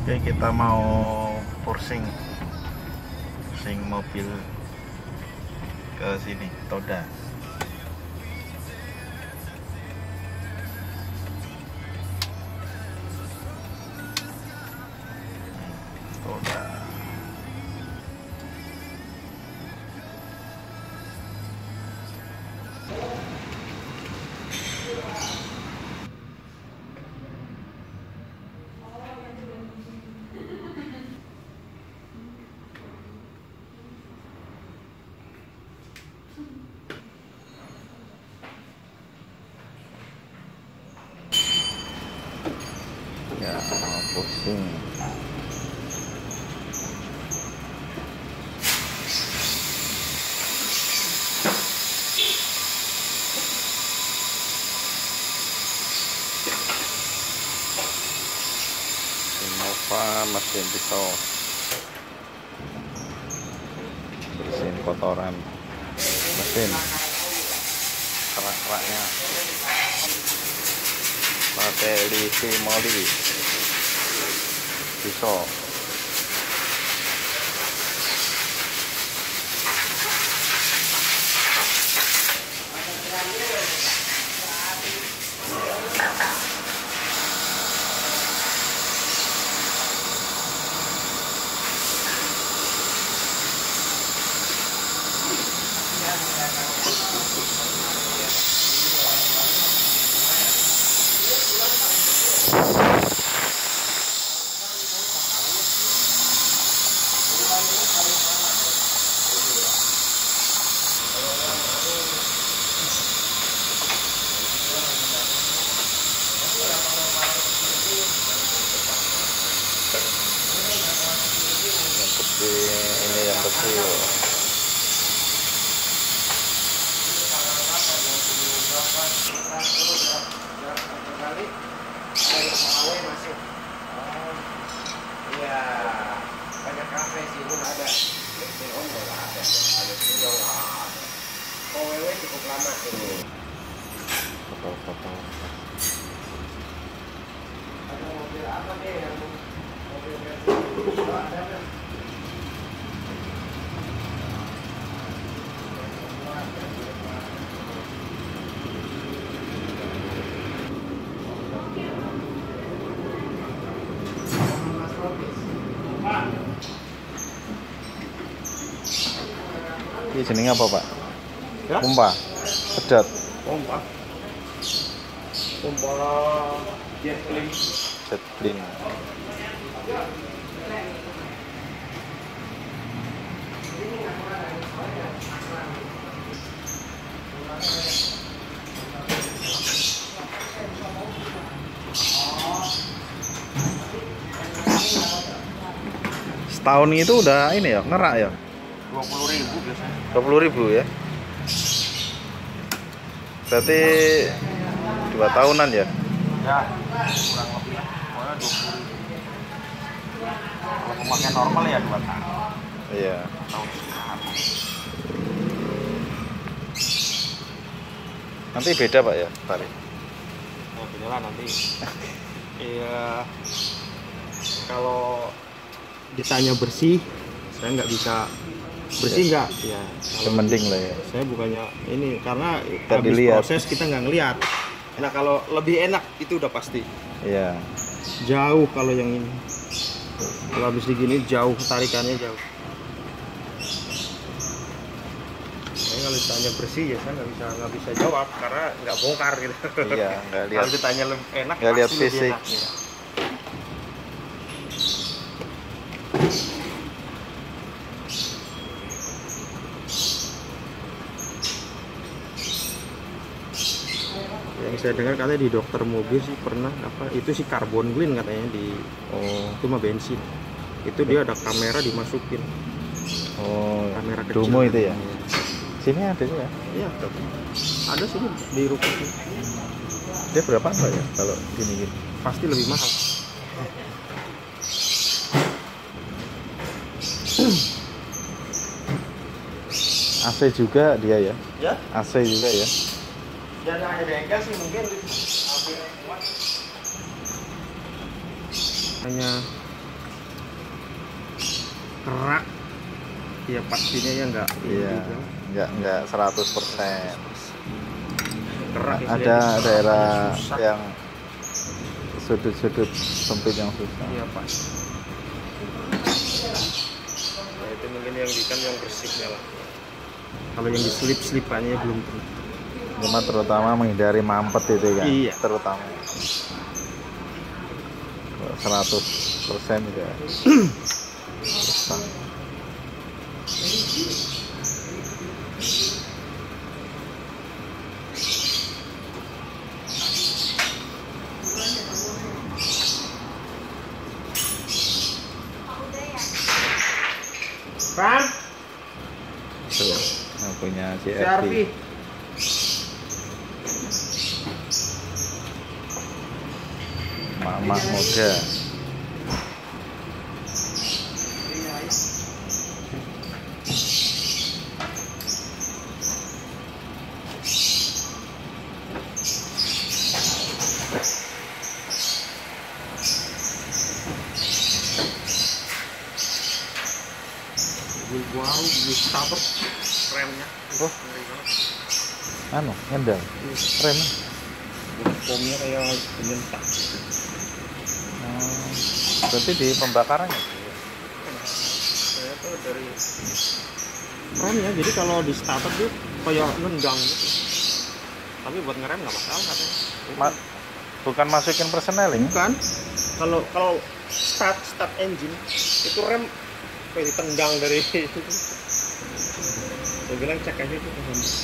Oke, kita mau pusing mobil ke sini, Toda. Toda. Ya, pusing. Innova mesin pisau, bersihin kotoran mesin, kerak-keraknya, pakai lisi moli pisau. Ini yang kecil. Iya, banyak kafe sih pun ada. OWW cukup lama tuh. Foto-foto. Ada mobil apa deh yang mobil ada. Ini jenenge apa, Pak? Ya? Pompa. Sedot. Pompa jet clean. Jet clean. Setahun itu udah ini ya, ngerak ya? 20.000 biasanya. 20.000 ya? Berarti 2 tahunan ya? Ya, kurang lebih lah. Pokoknya 20.000. Kalau pemakaian normal ya 2 tahun. Iya. Tahun setengah. Nanti beda, Pak ya, tarif? Ya beda lah nanti. Iya. Kalau ditanya bersih, saya nggak bisa bersih nggak ya, Mending lah ya. saya bukannya ini karena Kita habis dilihat. proses kita nggak ngelihat. Nah kalau lebih enak itu udah pasti Iya. jauh. Kalau yang ini kalau habis digini jauh, tarikannya jauh. Saya kalau ditanya bersih ya saya nggak bisa jawab karena nggak bongkar gitu. Iya, nggak lihat. Kalau ditanya lebih enak Nggak lihat pasti lebih fisik. enak, ya. Yang saya dengar katanya di dokter mobil sih pernah apa itu sih carbon clean katanya di itu mah bensin. Itu dia ada kamera dimasukin. Oh, Kamera kecil. Domo itu ya? katanya. Sini ada ya? Iya, ada sih di ruko. Dia berapa, Pak ya kalau gini-gini? Pasti lebih mahal. AC juga dia ya? Ya? AC juga ya? Dan hanya bengkel sih mungkin hanya kerak ya pastinya ya enggak Iya, enggak 100%. kerak Ada daerah susah. yang sudut-sudut sempit yang susah. Iya Pak. Nah, itu mungkin yang ikan yang bersihnya lah. Kalau yang diselip-selipannya belum tentu. Cuma terutama menghindari mampet itu kan. Iya. Terutama 100% juga susah. Pan, Tuh, yang punya CRV. CRV. Mama muda. Wow, starter remnya. Oh. Anu, ngendal. Rem. Pomnya kayak penyentak. Berarti di pembakarannya. Saya tuh dari remnya, jadi kalau di starter tuh kayak nendang gitu. Tapi buat ngerem nggak masalah katanya. Bukan masukin perseneling. Bukan. Kalau start engine itu rem kayak ditendang dari itu. Saya bilang cek aja itu.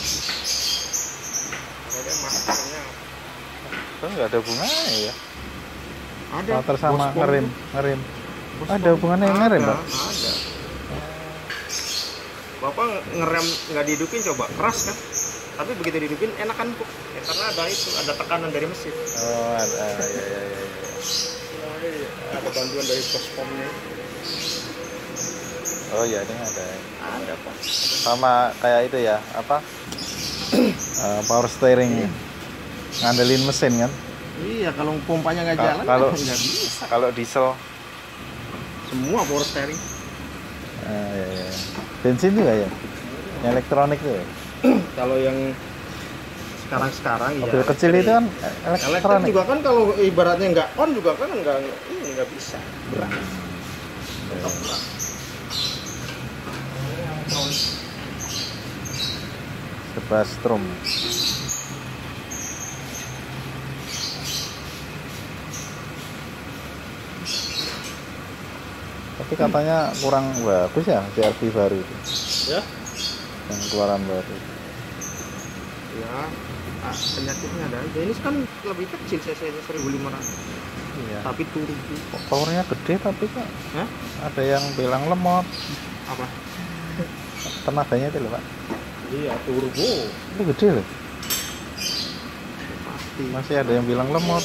Ada masalahnya. Kan nggak ada hubungannya ya. Ada. Motor sama Bos pom ngerem. Bos Ada pom. hubungannya yang ngerem, Pak? Ada. Bapak ngerem nggak dihidupin coba, keras kan? Tapi begitu dihidupin enakan kok. Ya, karena ada tekanan dari mesin. Oh, ada. Ya. Ada bantuan dari bos pomnya. Oh iya, ini ada. Ada Pak. Sama kayak itu ya, apa? Power steering. Ngandelin mesin kan? Iya, kalau pompanya nggak jalan, Kalau nggak bisa. Kalau diesel, Semua power steering. ya. Bensin juga ya? Yang elektronik tuh ya? Kalau yang sekarang ya. Mobil kecil itu kan Elektrik elektronik. juga kan kalau ibaratnya nggak on juga kan nggak bisa. Berat. Tetap berat. Serba strom. Tapi katanya kurang bagus ya CRV baru itu. Ya. Yang keluaran baru. Ya. Penyakitnya ada aja. Ini kan lebih kecil cc-nya 1500. Iya. Tapi turbo. Powernya gede tapi kok Hah? ada yang bilang lemot. Apa? Tenaganya itu loh Pak. Iya, turbo. Itu gede loh. Pasti. Masih ada yang bilang lemot.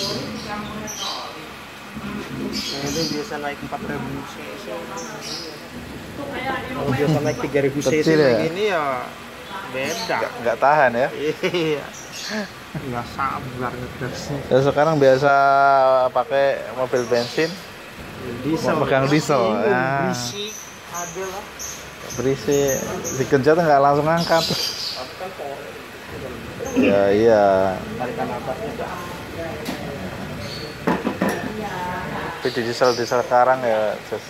Ini biasa naik 4000 cc. Kalau biasa naik 3000 cc Kecil ya? begini ya beda. Nggak tahan ya. Iya. Nggak sabar ngegasnya. Ya, sekarang biasa pakai mobil bensin, Diesel. pegang diesel. Nah, Berisik ada lah. berisi dikejar nggak langsung angkat. Tapi kan power. Ya iya. Tarikan atasnya enggak. Tapi di diesel sekarang ya just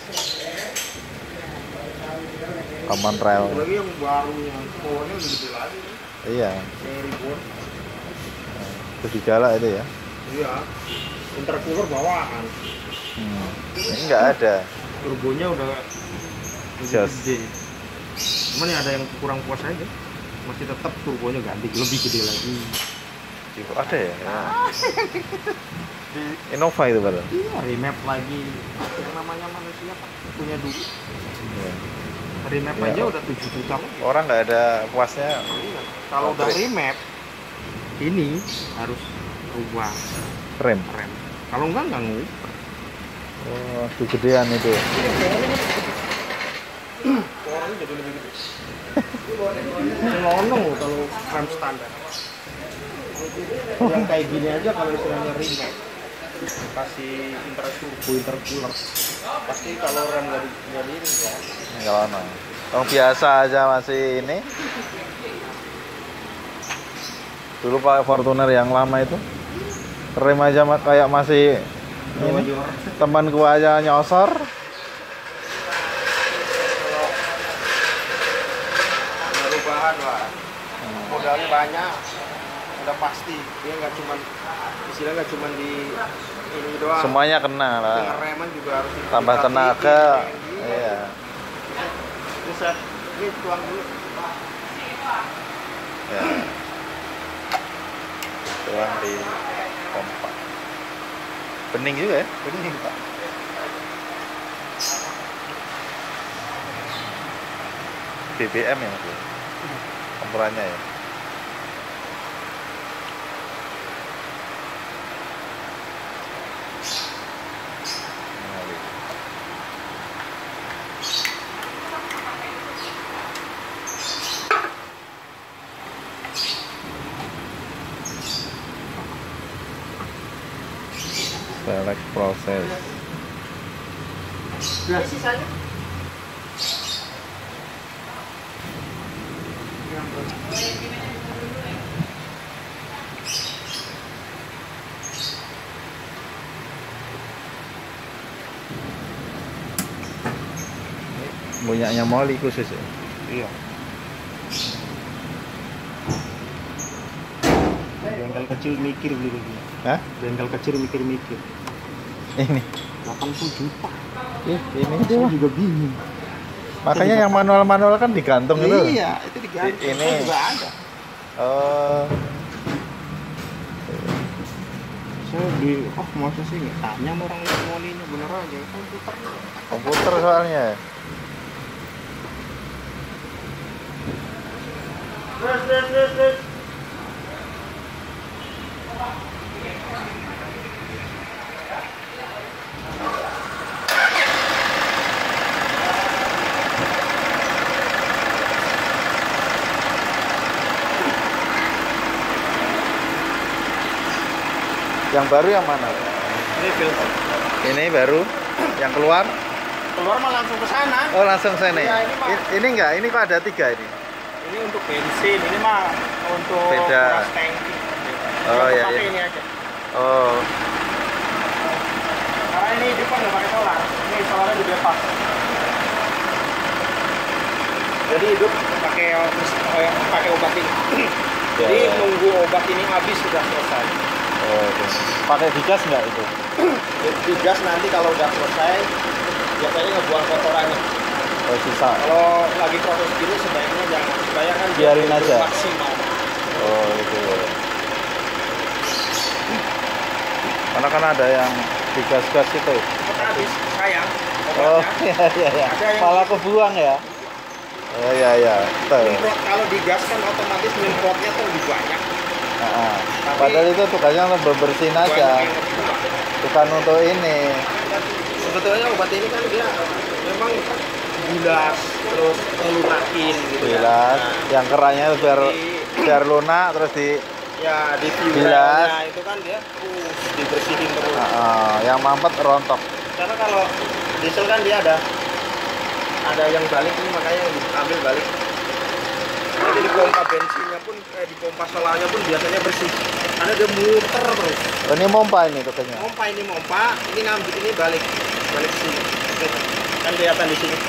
common rail. Lagi yang baru yang powernya lebih gede lagi. Iya. Seri board. Lebih galak itu ya. Iya. Intercooler bawaan. Ini nggak ada. Turbonya udah lebih Just. gede. Cuman ya ada yang kurang puas aja. Masih tetap turbonya ganti lebih gede lagi. Itu ada ya. Di Innova itu padahal. Iya, remap lagi. Yang namanya manusia Pak punya duit. Iya. Remap Iya. aja udah 7 juta lagi. Orang nggak ada puasnya. Iya. Kalau udah remap ini harus rubah Rem. rem. Kalau enggak ngubah. Oh, itu gedean itu. Powernya jadi lebih gede. Selonong kalau rem standar. Yang kayak gini aja kalau istilahnya remap. kasih intercooler. Pasti kalau rem nggak ini ya. Enggak lama. Yang biasa aja masih ini. Dulu Pak Fortuner yang lama itu rem aja kayak masih ini. Temanku aja nyosor. Perubahan lah. Modalnya banyak. Udah pasti. Dia nggak cuma istilahnya nggak cuma di ini doang. Semuanya kena lah. Dengan reman juga harus tambah tenaga. Iya. Buset, ini tuang dulu. Ya. Tuang di pompa. Bening juga ya? Bening, Pak. BBM ya Mas? Campurannya ya? Select proses. Sisanya? Punyanya Molly khusus ya? Iya. Bengkel kecil mikir beli begini. Hah? Bengkel kecil mikir-mikir. Ini? 80 juta. Ini Saya dia. juga bingung. Makanya yang manual-manual kan digantung itu. Iya, itu digantung. Ini. Saya juga ada. Oh. Saya masa sih nggak tanya sama orang yang mau ini bener aja komputer. Komputer soalnya. Terus. Yang baru yang mana? Ini filter. Ini baru yang keluar. Keluar mah langsung ke sana. Oh, langsung sini. Ya, ini mah. Ini enggak, ini kok ada 3 ini. Ini untuk bensin, ini mah untuk Beda. kuras tangki. Oh, Yang iya, pakai iya. ini aja. Oh. Karena ini depan nggak pakai solar. Ini solarnya di bypass. Jadi hidup pakai obat ini. Ya, Jadi ya. nunggu obat ini habis sudah selesai. Oh, oke. Pakai digas enggak itu? Digas nanti kalau udah selesai biasanya ngebuang kotorannya. Oh, sisa. Kalau lagi proses gini sebaiknya jangan, supaya kan Biarin dia aja. maksimal. Oh, itu. Karena kan ada yang digas-gas itu. Cepat habis, sayang. Oh, Obatnya. iya iya. Ada yang Malah kebuang ya. Oh iya iya. Betul. Nyemprot, kalau digas kan otomatis nyemprotnya tuh lebih banyak. Nah, Tapi- padahal itu tugasnya untuk bersihin aja, Banyak yang ngebuang. bukan untuk ini. Sebetulnya obat ini kan dia memang bilas terus ngelunakin gitu Bilas, ya. Nah, yang kerannya itu biar lunak terus di ya di Bilas. filternya itu kan dia dibersihin terus. yang mampet rontok. Karena kalau diesel kan dia ada yang balik ini, makanya yang diambil balik. Jadi di pompa bensinnya pun di pompa solarnya pun biasanya bersih. Karena dia muter terus. Oh, ini pompa ini tugasnya. Pompa ini ngambil ini balik ke sini. Oke. Kan kelihatan di sini.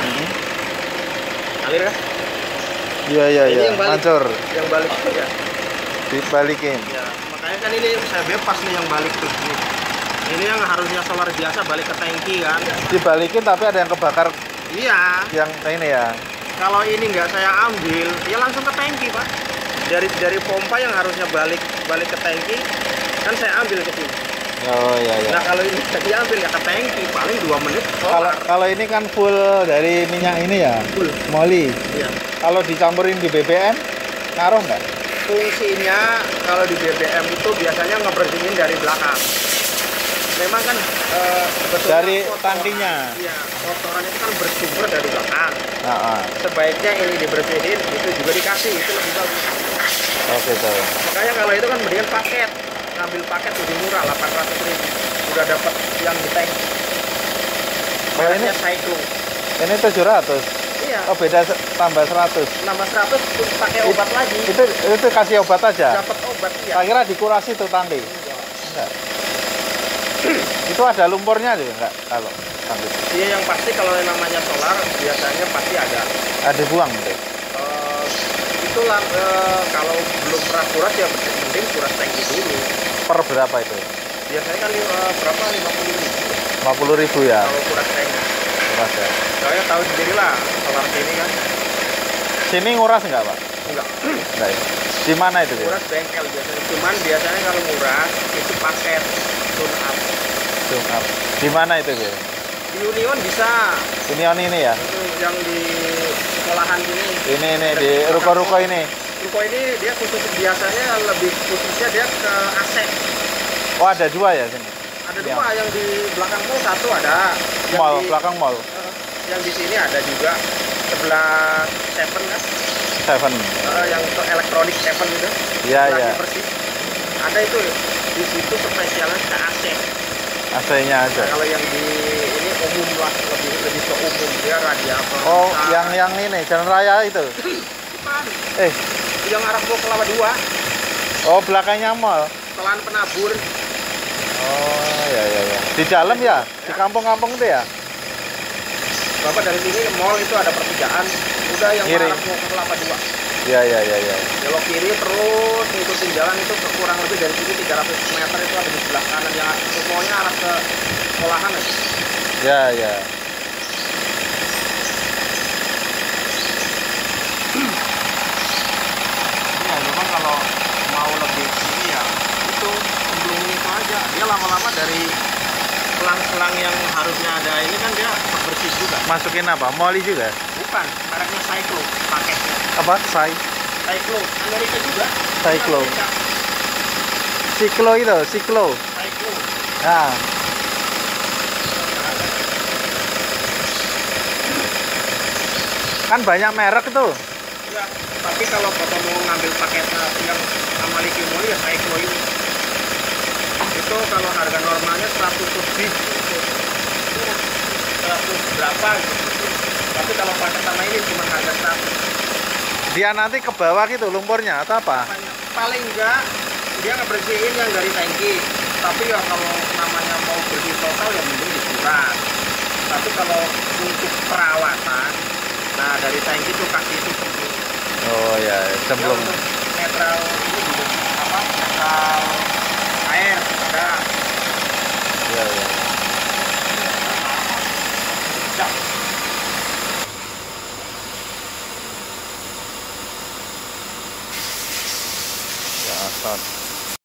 Alir kan? Iya iya Ini iya. yang balik. Mancur, Yang balik ya. dibalikin. Ya, makanya kan ini saya bebas nih yang balik tuh. Ini yang harusnya solar biasa balik ke tangki kan. Dibalikin tapi ada yang kebakar Iya. yang ini ya. Kalau ini nggak saya ambil, ya langsung ke tangki, Pak. Dari pompa yang harusnya balik ke tangki, kan saya ambil ke sini. Oh iya iya. Nah, kalau ini nggak diambil nggak ke tangki, paling 2 menit. Kalau ini kan full dari minyak ini ya. Full. Moli. Iya. Kalau dicampurin di BBM, ngaruh nggak? Fungsinya kalau di BBM itu biasanya ngebersihin dari belakang. Memang kan sebetulnya Dari kotoran- tangkinya. Iya, kotoran itu kan bersumber dari belakang. Nah, Sebaiknya ini dibersihin, itu juga dikasih, itu lebih bagus. oke tuh. Makanya kalau itu kan mendingan paket. ngambil paket lebih murah 800.000. Udah dapat yang di tank. Oh, ini Mereknya Cyclo. ini 700. Iya. Oh, beda tambah 100. Nambah 100 terus pakai obat lagi. Itu kasih obat aja. Dapat obat ya. Tak kira dikurasi tuh tangki. Enggak. Itu ada lumpurnya juga enggak kalau tangki? Iya, yang pasti kalau yang namanya solar biasanya pasti ada. Ada buang gitu. Itulah kalau belum pernah kuras ya mending kuras tangki dulu. Per berapa itu? Biasanya kan berapa 50.000 50.000 ya. kalau kuras tangki. Kuras ya. Saya tahu sendiri lah solar sini kan. Sini nguras enggak, Pak? Enggak. Enggak ya. Di mana itu? Nguras bengkel biasanya. Cuman biasanya kalau nguras itu paket tune up. Tune up. Di mana itu, Pak? Di Union bisa. Union ini ya? Itu yang di sekolahan ini. Ini di ruko-ruko ini. Ruko ini dia khusus biasanya lebih khususnya dia ke AC. Oh, ada dua ya sini? Ada dua, yang di belakang mall satu ada. Yang Mall, di, belakang mall. yang di sini ada juga sebelah Seven kan? Seven. Yang untuk elektronik Seven itu. Iya, Sebelah iya. Persis. Ada itu di situ spesialnya ke AC. AC-nya aja. Nah, kalau yang di ini umum lah, lebih ke umum dia radiator. Oh, bisa. yang ini Jalan Raya itu. Bukan. Yang arah mau Kelapa 2. Oh, belakangnya mall. Sekolahan penabur. Oh, ya. Di dalam ya? Di kampung-kampung itu ya? Bapak dari sini ke mall itu ada pertigaan. Udah yang Kiri. arah mau ke Kelapa 2. Iya. Belok kiri terus ngikutin jalan itu kurang lebih dari sini 300 meter itu ada di sebelah kanan yang semuanya arah ke sekolahan aja. Ya. Iya, memang kalau mau lebih ini ya itu sebelum itu aja. Dia lama-lama dari selang-selang yang harusnya ada ini kan dia bersih juga. Masukin apa? Moli juga? Bukan, mereknya Cyclo paketnya. Apa? Cyclo, Amerika juga. Cyclo. Amerika. Siklo itu, Siklo. Cyclo. Nah. Kan banyak merek tuh. Ya, tapi kalau Bapak mau ngambil paketnya yang sama Likimoli ya Cyclo ini. Itu kalau harga normalnya 100 lebih. 100 berapa gitu. Tapi kalau paket sama ini cuma harga 100. Dia nanti ke bawah gitu lumpurnya atau apa? Paling enggak dia ngebersihin yang dari tangki. Tapi ya kalau namanya mau bersih total ya mending dikuras. Tapi kalau untuk perawatan, nah dari tangki tuh kasih itu penting. Oh ya, sebelum Ya, netral ini juga apa? Netral air ada. ya. Cak. Ya, asal.